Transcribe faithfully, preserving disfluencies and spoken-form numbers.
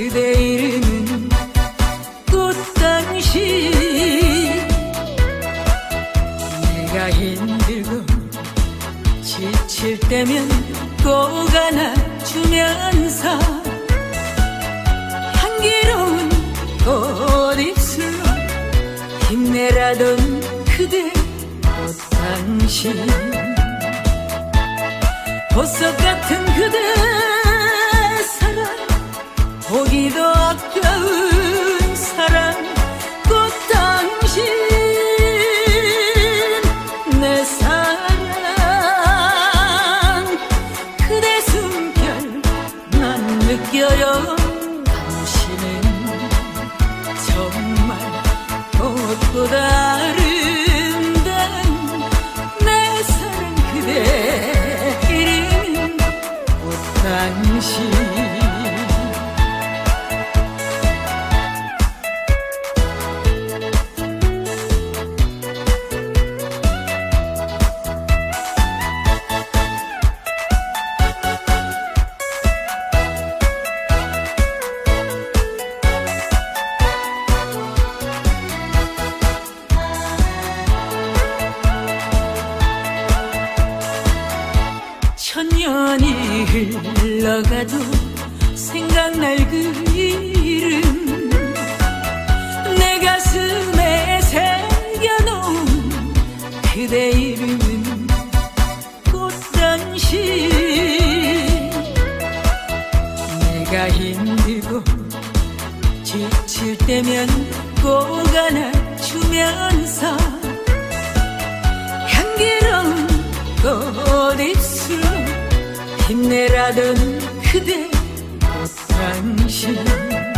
그대 이름은 꽃당신. 내가 힘들고 지칠 때면 꼭 안아주면서 향기로운 꽃입술로 힘내라던 그대 꽃당신. 보석 같은 그대 사랑, 보기도 아까운 사랑 꽃당신. 내 사랑 그대 숨결 난 느껴요. 당신은 정말 꽃보다 아름다운 내 사랑 그대 이름은 꽃당신. 천년이 흘러가도 생각날 그 이름, 내 가슴에 새겨놓은 그대 이름은 꽃당신. 내가 힘들고 지칠 때면 꼭 안아주면서 향기로운 꽃입술로 힘내라던 그대 꽃당신.